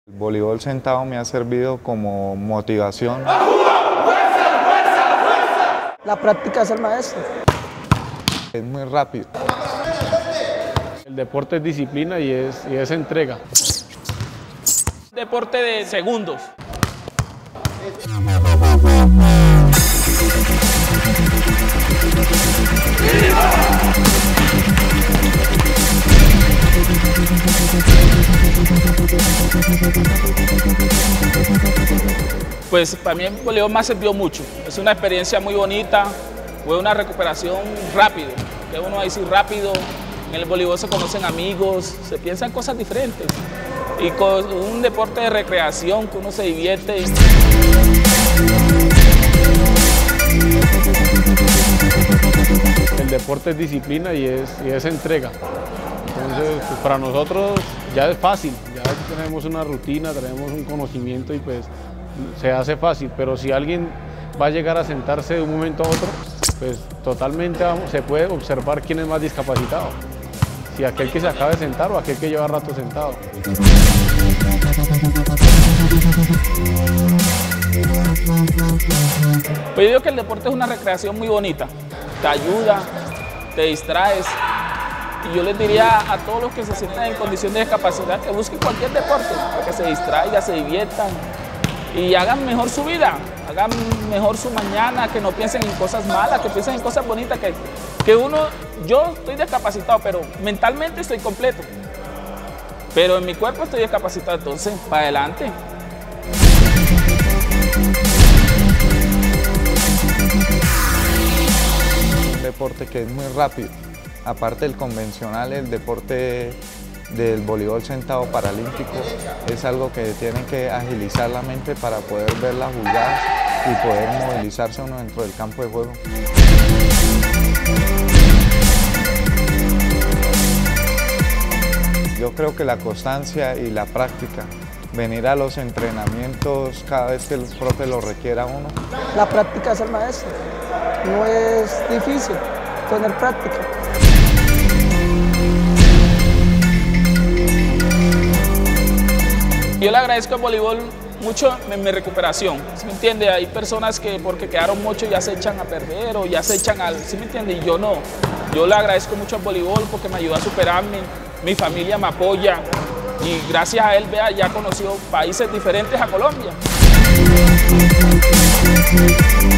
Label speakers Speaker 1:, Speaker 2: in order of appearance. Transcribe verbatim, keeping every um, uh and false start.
Speaker 1: El voleibol sentado me ha servido como motivación.
Speaker 2: La práctica es el maestro.
Speaker 1: Es muy rápido.
Speaker 3: El deporte es disciplina y es, y es entrega.
Speaker 4: Deporte de segundos. Pues para mí el voleibol me ha servido mucho. Es una experiencia muy bonita, fue una recuperación rápido. Que uno va a decir rápido, en el voleibol se conocen amigos, se piensan cosas diferentes. Y con un deporte de recreación que uno se divierte.
Speaker 3: El deporte es disciplina y es, y es entrega. Entonces, pues para nosotros ya es fácil, ya tenemos una rutina, tenemos un conocimiento y pues se hace fácil, pero si alguien va a llegar a sentarse de un momento a otro, pues totalmente vamos, se puede observar quién es más discapacitado. Si aquel que se acaba de sentar o aquel que lleva rato sentado.
Speaker 4: Pues yo digo que el deporte es una recreación muy bonita, te ayuda, te distraes. Y yo les diría a todos los que se sientan en condición de discapacidad que busquen cualquier deporte, para que se distraigan, se diviertan y hagan mejor su vida, hagan mejor su mañana, que no piensen en cosas malas, que piensen en cosas bonitas, que, que uno, yo estoy discapacitado, pero mentalmente estoy completo, pero en mi cuerpo estoy discapacitado, entonces, para adelante.
Speaker 1: Un deporte que es muy rápido. Aparte del convencional, el deporte del voleibol sentado paralímpico es algo que tiene que agilizar la mente para poder ver las jugadas y poder movilizarse uno dentro del campo de juego. Yo creo que la constancia y la práctica, venir a los entrenamientos cada vez que el profe lo requiera a uno.
Speaker 2: La práctica es el maestro. No es difícil tener práctica.
Speaker 4: Yo le agradezco al voleibol mucho en mi recuperación, ¿sí me entiende? Hay personas que porque quedaron mucho ya se echan a perder o ya se echan al, ¿sí me entiende? Y yo no. Yo le agradezco mucho al voleibol porque me ayudó a superarme, mi familia me apoya y gracias a él, vea, ya he conocido países diferentes a Colombia.